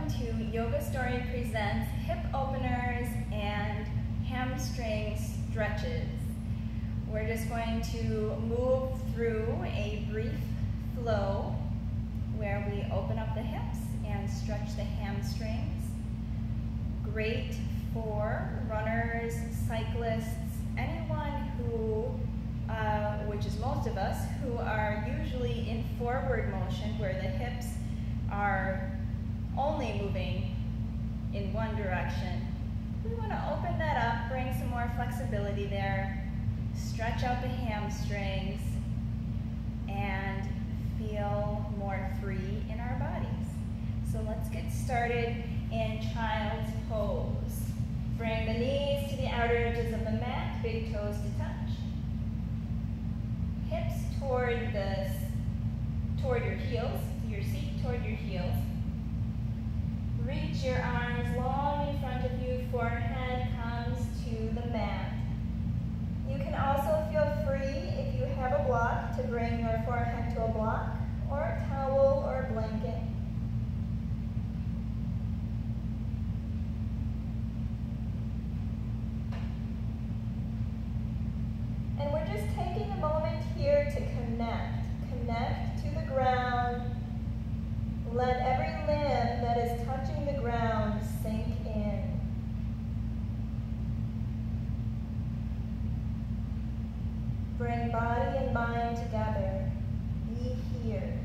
welcome to Yoga Story Presents Hip Openers and Hamstring Stretches. We're just going to move through a brief flow where we open up the hips and stretch the hamstrings. Great for runners, cyclists, anyone who, which is most of us, who are usually in forward motion where the hips are only moving in one direction. We want to open that up, bring some more flexibility there, stretch out the hamstrings, and feel more free in our bodies. So let's get started in child's pose. Bring the knees to the outer edges of the mat, big toes to touch. Hips toward your heels, your seat toward your heels. Reach your arms long in front of you, forehead comes to the mat. You can also feel free, if you have a block, to bring your forehead to a block, or a towel or a blanket. And we're just taking a moment here to connect to the ground. Let every limb that is touching the ground sink in. Bring body and mind together. Be here.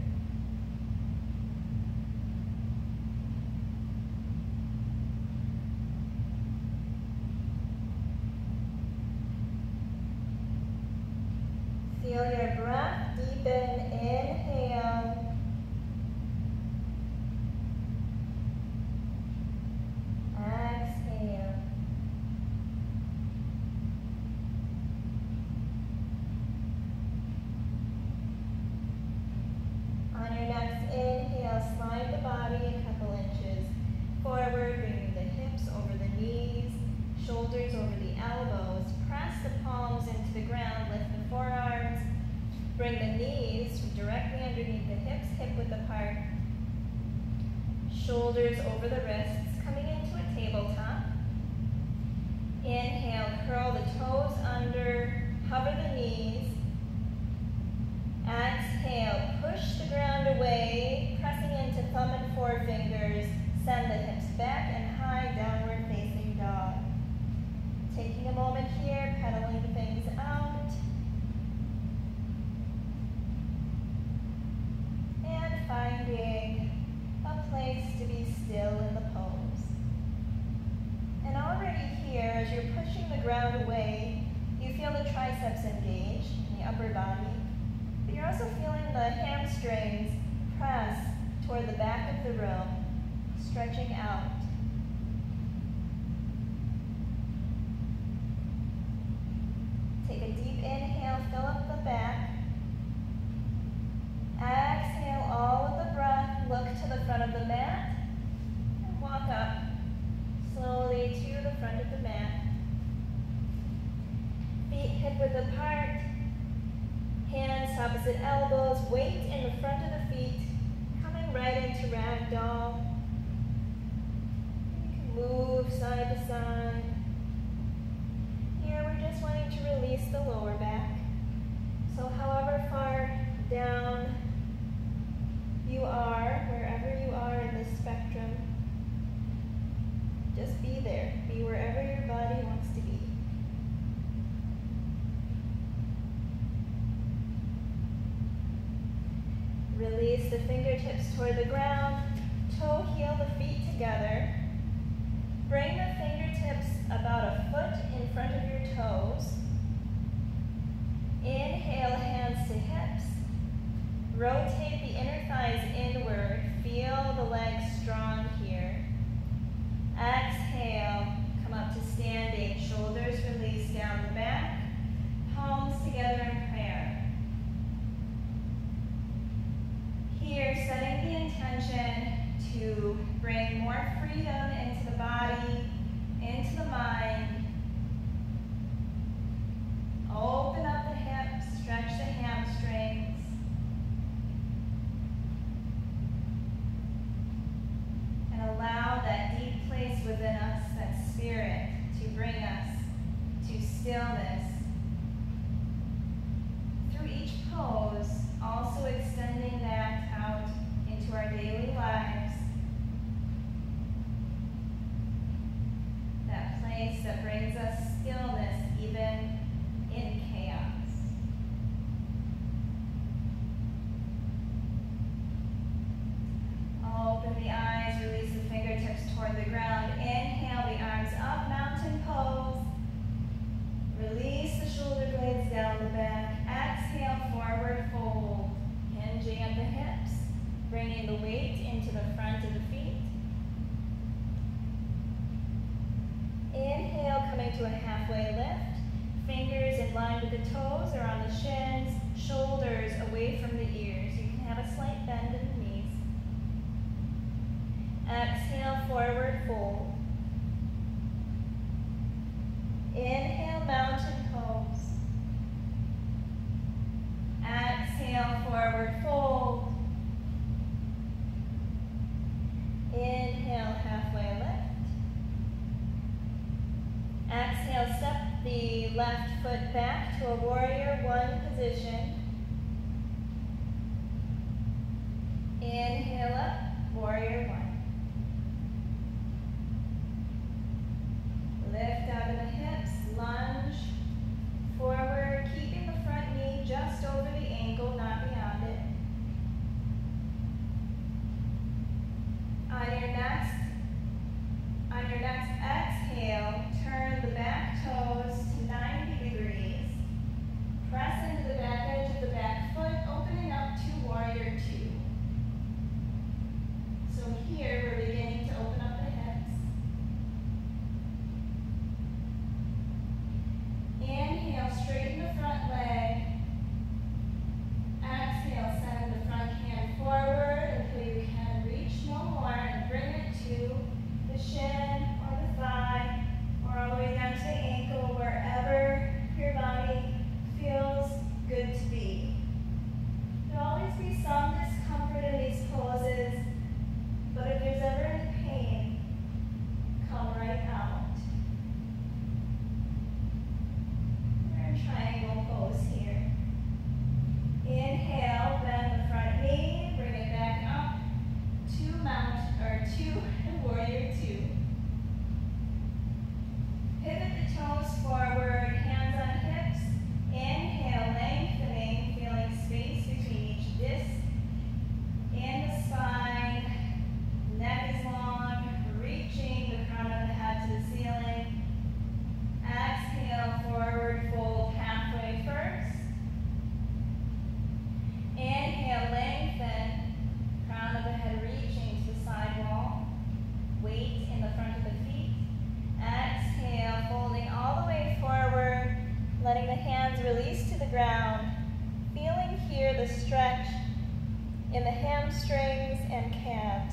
Feel your breath deepen. Inhale. Exhale. On your next inhale, slide the body a couple inches forward, bringing the hips over the knees, shoulders over the elbows. Press the palms into the ground, lift the forearms. Bring the knees directly underneath the hips, hip-width apart. Shoulders over the wrists, coming into a tabletop. Inhale, curl the toes under, hover the knees. Exhale, push the ground away, pressing into thumb and forefingers. Send the hips back and high downward facing dog. Taking a moment here, pedaling things out. And finding a place to be still in the pose. And already here, as you're pushing the ground away, you feel the triceps engaged in the upper body, but you're also feeling the hamstrings press toward the back of the room, stretching out. Take a deep inhale, fill up the back. Exhale all of the breath, look to the front of the mat, and walk up slowly to the front of the mat. Feet hip-width apart, hands opposite elbows, weight in the front of the feet, coming right into ragdoll. You can move side to side. Here we're just wanting to release the lower back. So however far down you are, wherever you are in this spectrum, just be there. Be wherever your body wants to be. Release the fingertips toward the ground. Toe heel the feet together. Bring the fingertips about a foot in front of your toes. Inhale, hands to hips. Rotate the inner thighs inward. Feel the legs strong here. Exhale, come up to standing. Shoulders release down the back. Palms together in prayer. Here, setting the intention to bring more freedom into the body, into the mind. Open up the hips, stretch the hamstrings. And allow within us, that spirit, to bring us to stillness. Through each pose, also extending that out into our daily lives. That place that brings us stillness even in chaos. Open the eyes, release the fingertips toward the ground. Inhale the arms up, mountain pose. Release the shoulder blades down the back. Exhale, forward fold. Hinging at the hips, bringing the weight into the front of the feet. Inhale, coming to a halfway lift. Fingers in line with the toes or on the shins. Shoulders away from the ears. You can have a slight bend in the knees. Exhale, forward fold. Inhale, mountain pose. Exhale, forward fold. Inhale, halfway lift. Exhale, step the left foot back to a warrior one position. Inhale up, warrior one. Lift out of the hips, lunge forward, keeping the front knee just over the ankle, not beyond it. On your next exhale, turn the back toes to 90 degrees. Press into the back edge of the back foot, opening up to warrior two. So here we're beginning to open up the hips. Inhale, straighten the front leg. Exhale, send the front hand forward until you can reach no more and bring it to the shin or the thigh or all the way down to the ankle, wherever your body feels good to be. There'll always be some discomfort in these poses, but if there's ever any pain, come right out. We're in triangle pose here. Inhale, bend the front knee, bring it back up to warrior two. Pivot the toes forward, hands on hips. Inhale, lengthening, feeling space between each disc and the spine. Neck is long, reaching the crown of the head to the ceiling. Exhale, forward fold halfway first. Inhale, lengthen, crown of the head reaching to the side wall. Weight in the front of the feet. Exhale, folding all the way forward, letting the hands release to the ground. Feeling here the stretch in the hamstrings and calves.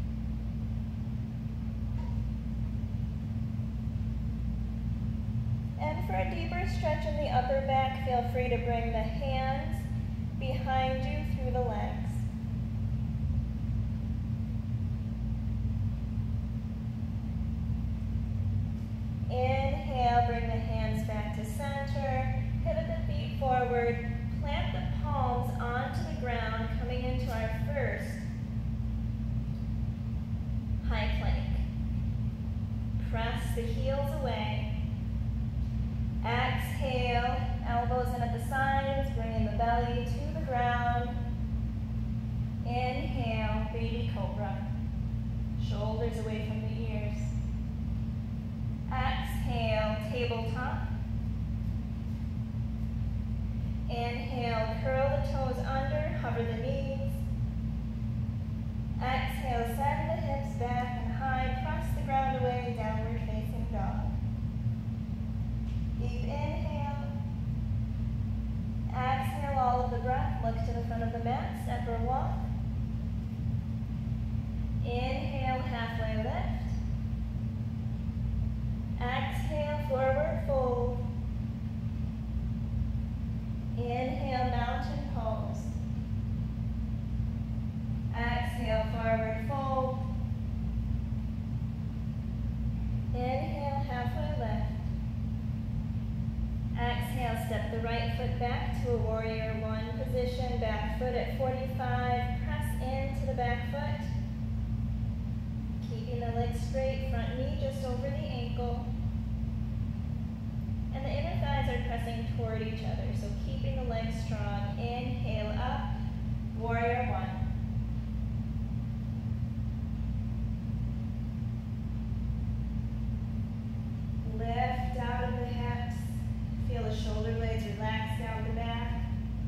And for a deeper stretch in the upper back, feel free to bring the hands behind you through the legs. Inhale, bring the hands back to center, pivot the feet forward, plant the palms onto the ground, coming into our first high plank. Press the heels away. Exhale, elbows in at the sides, bringing the belly to the ground. Inhale, baby cobra. Shoulders away from the ears. Exhale, tabletop. Inhale, curl the toes under, hover the knees. Exhale, send the hips back and high, press the ground away, downward facing dog. Deep inhale. Exhale all of the breath, look to the front of the mat, step or walk. Inhale, halfway lift. Exhale, forward fold. Inhale, mountain pose. back to a warrior one position, back foot at 45, press into the back foot, keeping the leg straight, front knee just over the ankle, and the inner thighs are pressing toward each other, so keeping the legs strong. Inhale up, warrior one. Lift out of the hips. Feel the shoulder blades relax down the back.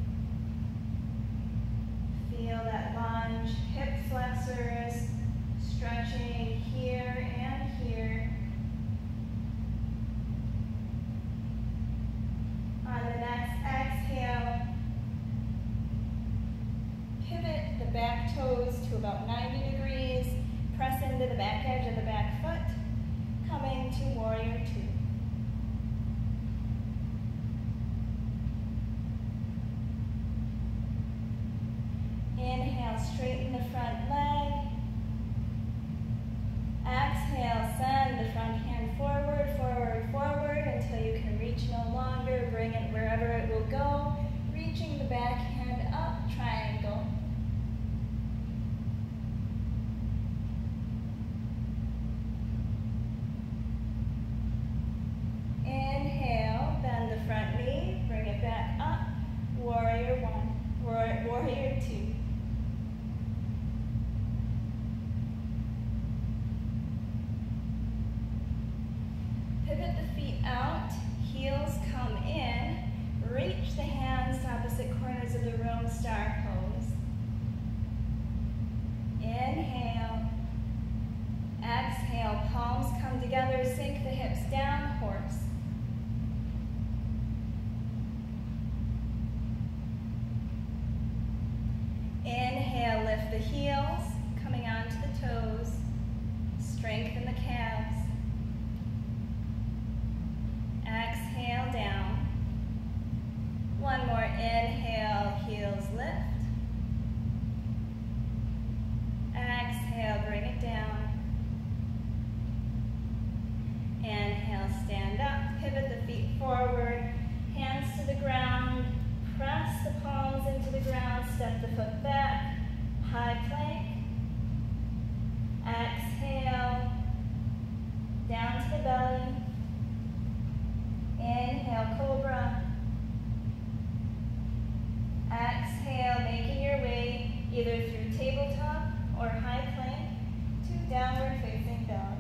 Feel that lunge, hip flexors, stretching here and here. On the next exhale, pivot the back toes to about 90 degrees. Press into the back edge of the back foot. Coming to warrior two. Inhale, straighten the front leg. Exhale, send the front hand forward, forward, forward until you can reach no longer. Bring it wherever it will go. Reaching the back hand up, triangle. Inhale, bend the front knee, bring it back up. Warrior one, warrior two. Pivot the feet out, heels come in, reach the hands to opposite corners of the room, star pose. Inhale, exhale, palms come together, sink the hips down, horse. Inhale, lift the heels, coming onto the toes, strengthen the calves. Exhale, down. One more inhale, heels lift. Exhale, bring it down. Inhale, stand up, pivot the feet forward, hands to the ground, press the palms into the ground, step the foot back, high plank. Exhale, down to the belly. Inhale, cobra. Exhale, making your way either through tabletop or high plank to downward facing dog.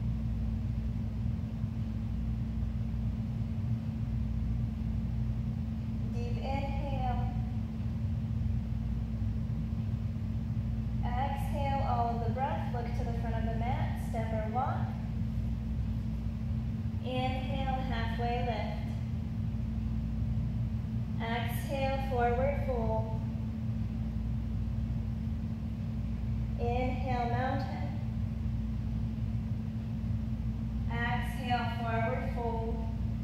Deep inhale. Exhale all of the breath. Look to the front of the mat, step or walk. Inhale, halfway lift. Exhale, forward fold. Inhale, mountain. Exhale, forward fold.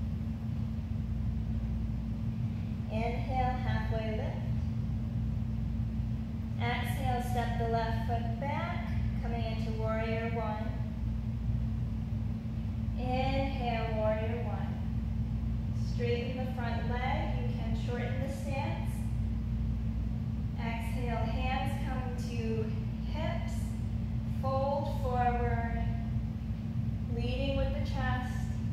Inhale, halfway lift. Exhale, step the left foot back, coming into warrior one. Inhale, warrior one. Straighten the front leg. You can shorten the stance. Exhale, hands come to hips. Fold forward, leading with the chest.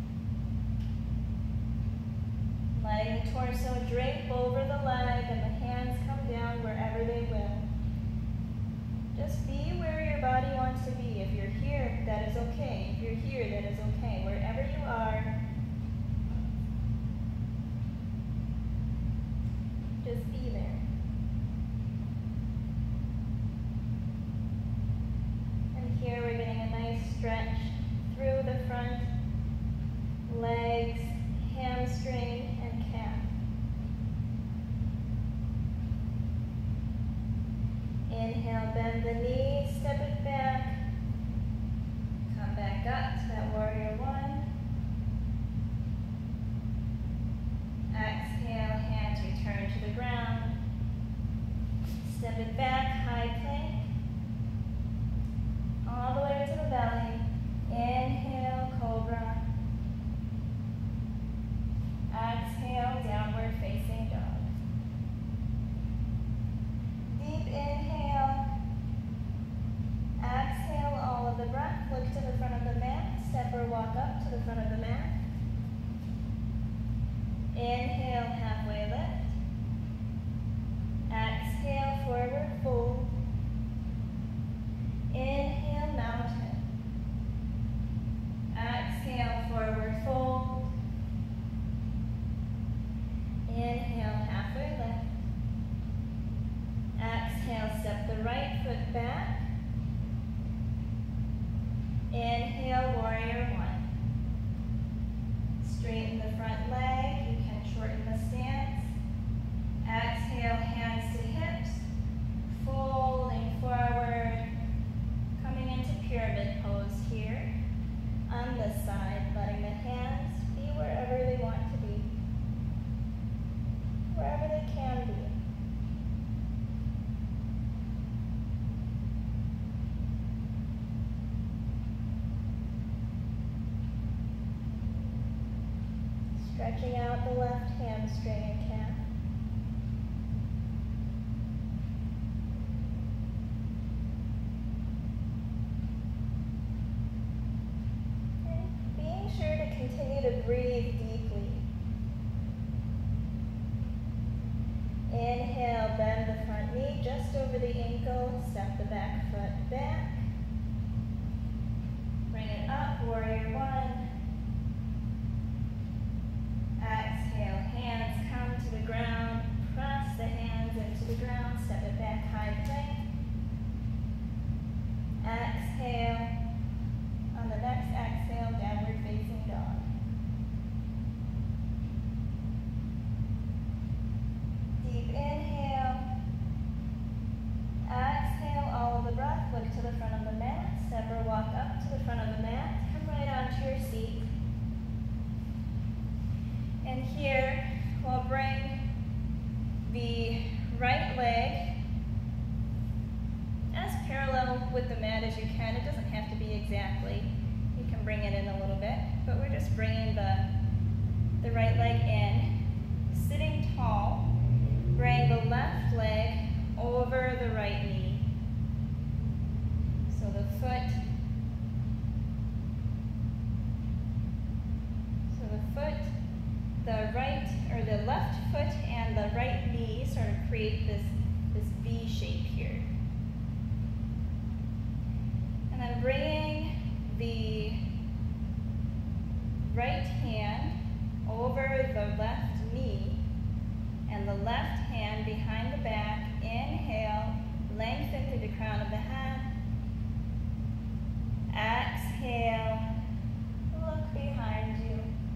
Letting the torso drape over the leg and the hands come down wherever they will. Just be where your body wants to be. If you're here, that is okay. If you're here, that is okay. Wherever you are, just be there. And here we're getting a nice stretch through the front, legs, hamstring, and calf. Inhale, bend the knees, step it back. Come back up to that warrior one. Exhale, hands return to the ground. Step it back, high plank. All the way to the belly. step or walk up to the front of the mat. Inhale, halfway lift. Exhale, forward fold. Inhale, mountain. Exhale, forward fold. Inhale, halfway lift. Exhale, step the right foot back. Inhale, warrior one. Straighten the front leg. You can shorten the stance. Exhale, hands to hips. Folding forward. Coming into pyramid pose here. On this side, letting the hands be wherever they want to be. Wherever they can be. Stretching out the left hamstring and calf. Okay. Being sure to continue to breathe deeply. Inhale, bend the front knee just over the ankle. Step the back foot back. Bring it up, warrior one. Exhale, hands come to the ground. Press the hands into the ground. Step it back, high plank. Exhale. On the next exhale, downward facing dog. Deep inhale. Exhale, all of the breath. Look to the front of the mat. Step or walk up to the front of the mat. Come right onto your seat. And here, we'll bring the right leg as parallel with the mat as you can. It doesn't have to be exactly. You can bring it in a little bit, but we're just bringing the right leg in. Sitting tall, bring the left leg over the right knee. So the the left foot and the right knee sort of create this V shape here. And then bringing the right hand over the left knee and the left hand behind the back. Inhale, lengthen through the crown of the head. Exhale, look behind you.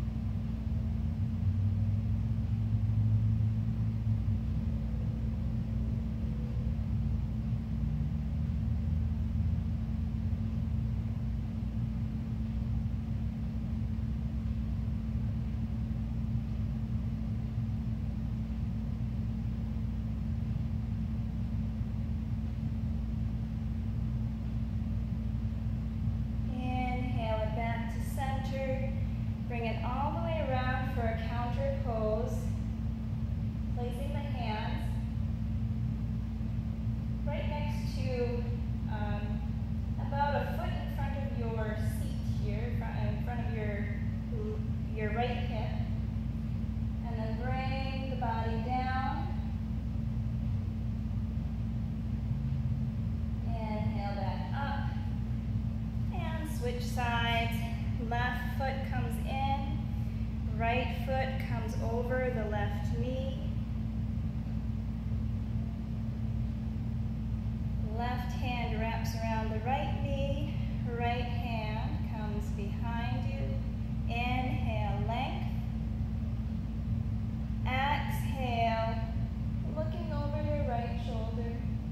Bring it all the way around for a counter pose. Placing the hands right next to about a foot in front of your seat here, in front of your right hip. And then bring the body down. Inhale back up. And switch sides. Left foot comes in, right foot comes over the left knee. Left hand wraps around the right knee, right hand comes behind you. Inhale, length. Exhale, looking over your right shoulder.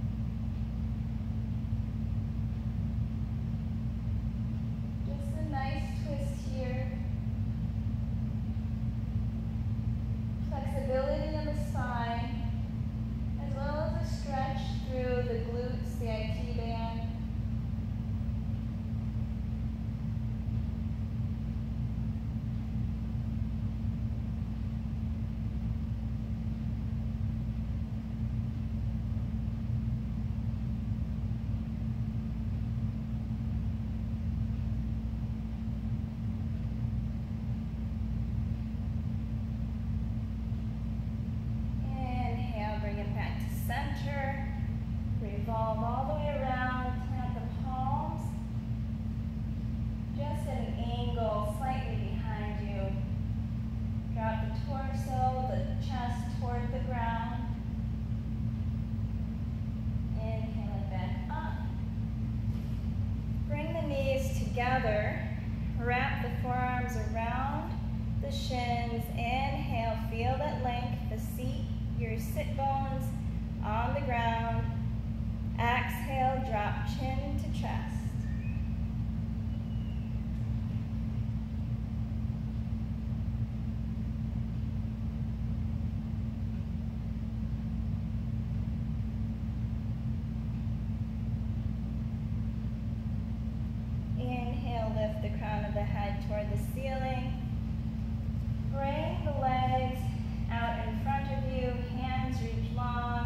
Just a nice twist here. Flexibility in the together, wrap the forearms around the shins. Inhale, feel that length, the seat, your sit bones on the ground. Exhale, drop chin to chest. Inhale, lift the crown of the head toward the ceiling. Bring the legs out in front of you, hands reach long.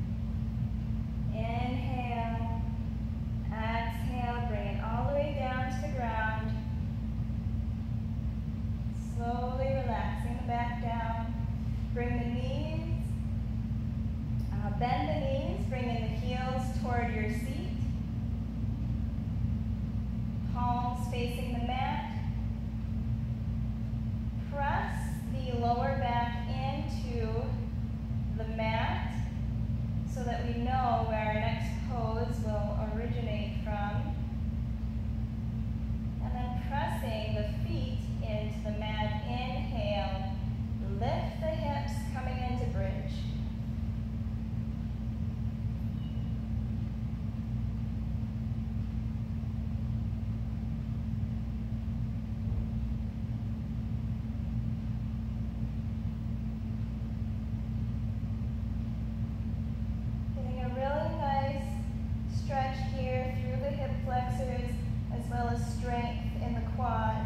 Inhale, exhale, bring it all the way down to the ground. Slowly relaxing the back down. Bring the knees, bend the knees, bringing the heels toward your seat. Palms facing the mat. Press the lower back into the mat so that we know where our next pose will originate from. And then pressing the feet into the mat. Inhale, lift the hips, coming into bridge. As well as strength in the quads.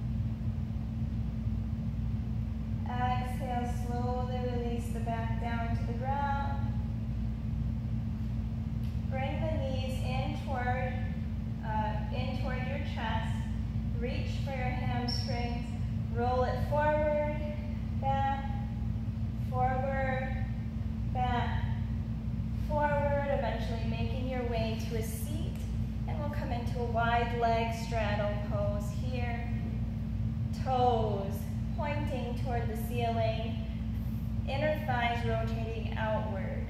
Exhale, slowly release the back down to the ground. Bring the knees in toward your chest. Reach for your hamstrings. Roll it forward, back, forward, back, forward, eventually making your way to a seat. And we'll come into a wide leg straddle pose here. Toes pointing toward the ceiling. Inner thighs rotating outward.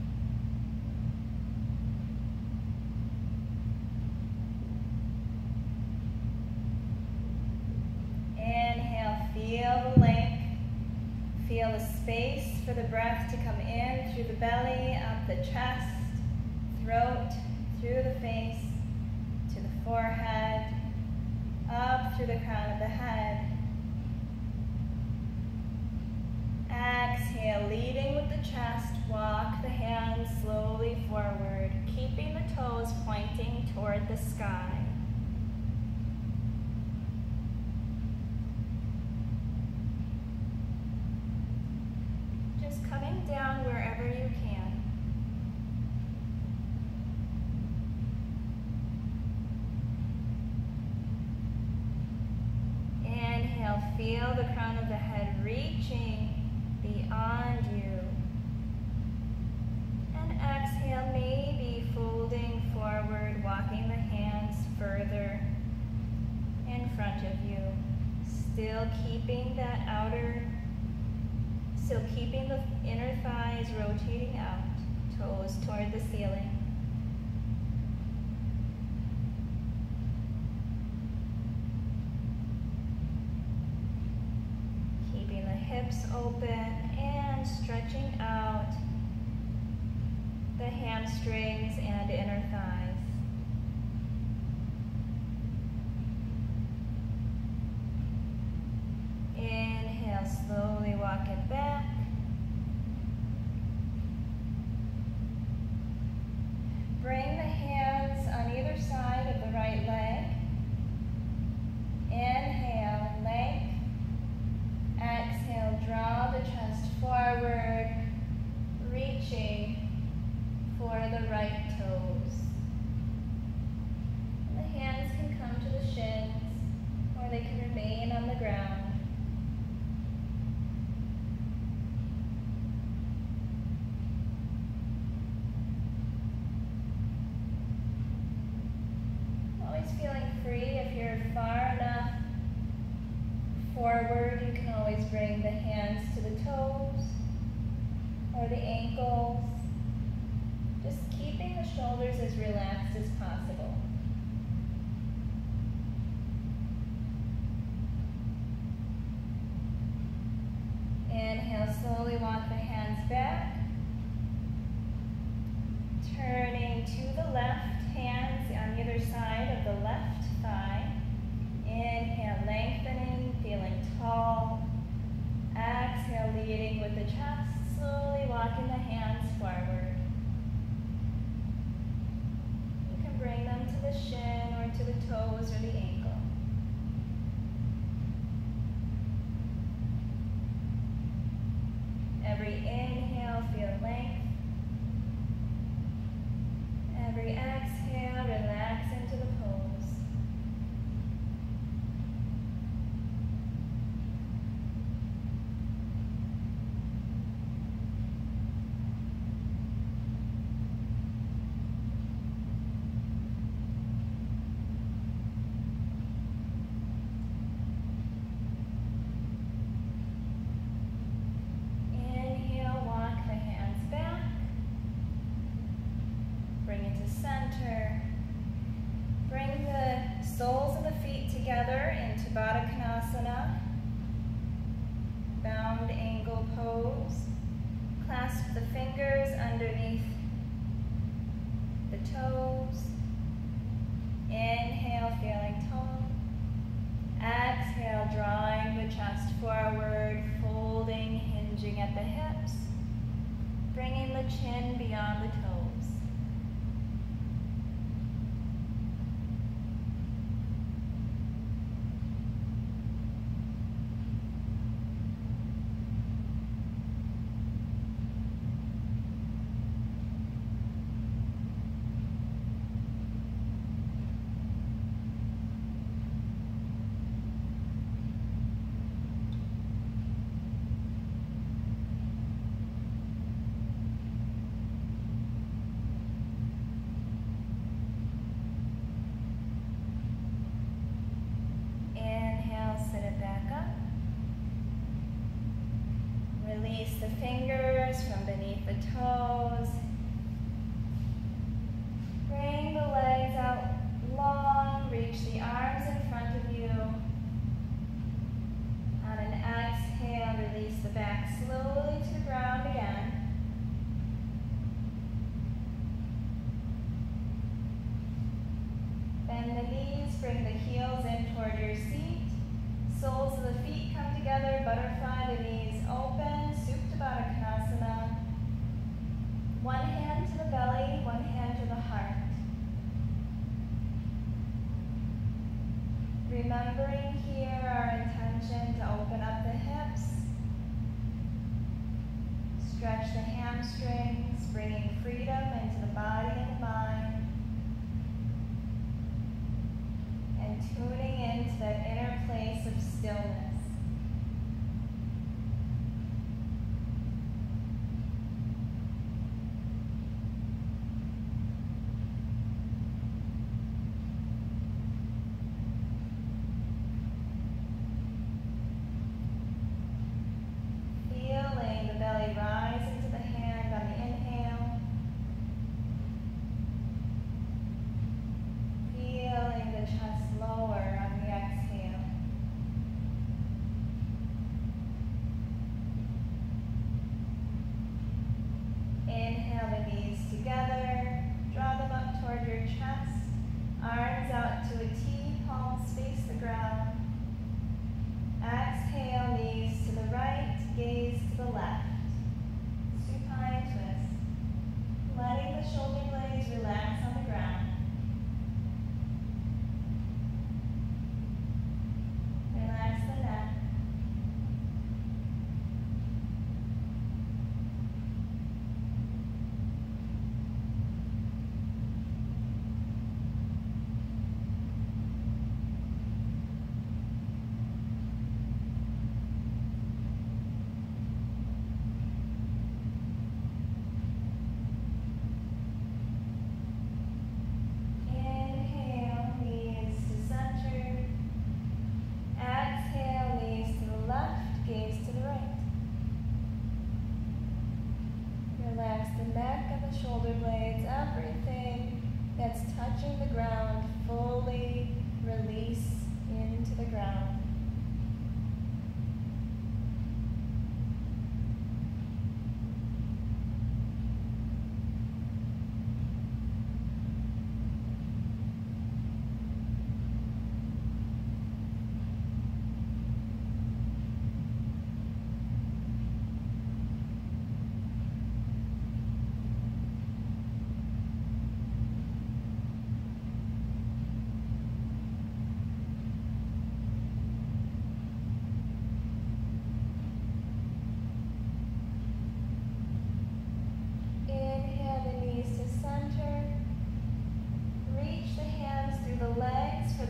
Inhale, feel the length. Feel the space for the breath to come in through the belly, up the chest, throat, through the face, forehead, up through the crown of the head. Exhale, leading with the chest, walk the hands slowly forward, keeping the toes pointing toward the sky. Just coming down wherever you can. Feel the crown of the head reaching beyond you. And exhale, maybe folding forward, walking the hands further in front of you. Still keeping the inner thighs rotating out, toes toward the ceiling. Hips open and stretching out the hamstrings and inner thighs. Inhale, slowly walk it back. Bring the hands on either side of the right leg. Inhale, length. Exhale, draw the chest forward, reaching for the right toes. And the hands can come to the shins, or they can remain on the ground. Always feeling free. If you're far enough forward, you can always bring the hands to the toes or the ankles. Just keeping the shoulders as relaxed as possible. walk the hands back. Turning to the left, hands on either side of the left thigh. Inhale, lengthening, feeling tall. Exhale, leading with the chest, slowly walking the hands forward. You can bring them to the shin or to the toes or the ankle. Every inhale, feel length. Every exhale, relax into the pose. Inhale, walk the hands back. Bring it to center. Bring the soles of the feet together into Baddha Konasana. Bound angle pose. Clasp the fingers underneath the toes. Inhale, feeling tall. Exhale, drawing the chest forward, folding, hinging at the hips. Bringing the chin beyond the toes. Sit it back up. Release the fingers from beneath the toes. Bring the legs out long. Reach the arms in front of you. On an exhale, release the back slowly to the ground again. Bend the knees, bring the heels in toward your seat. Soles of the feet come together, butterfly, the knees open, Supta Baddha Konasana. One hand to the belly, one hand to the heart. Remembering here our intention to open up the hips. Stretch the hamstrings, bringing freedom into the body and the mind. And tuning into that inner place of stillness. Feeling the belly rise into the hand on the inhale.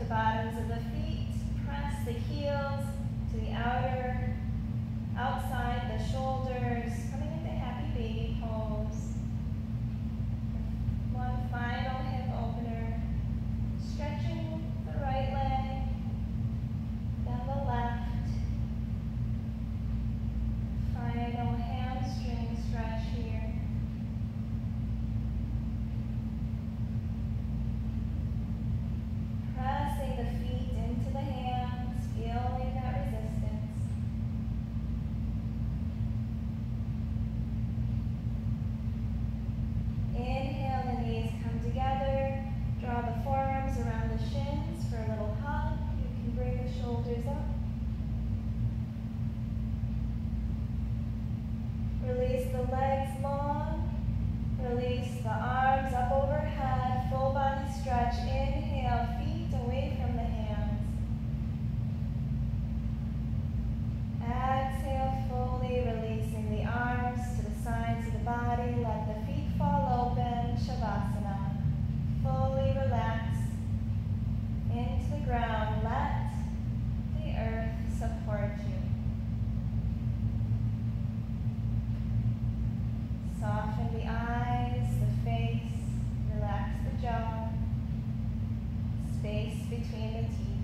bottoms of the feet. Press the heels to the outside the shoulders, coming into happy baby pose. One final hip opener, stretching the right leg, then the left. Final hamstring stretch here. Pressing the feet into the hands, feeling that resistance. Inhale, the knees come together. Draw the forearms around the shins for a little hug. You can bring the shoulders up. Release the legs long. Release the arms up overhead. Full body stretch. Inhale, feet away from the hands. Exhale, fully releasing the arms to the sides of the body. Let the feet fall open. Shavasana. Fully relax into the ground. Let the earth support you. Soften the eyes, the face, relax the jaw, space between the teeth.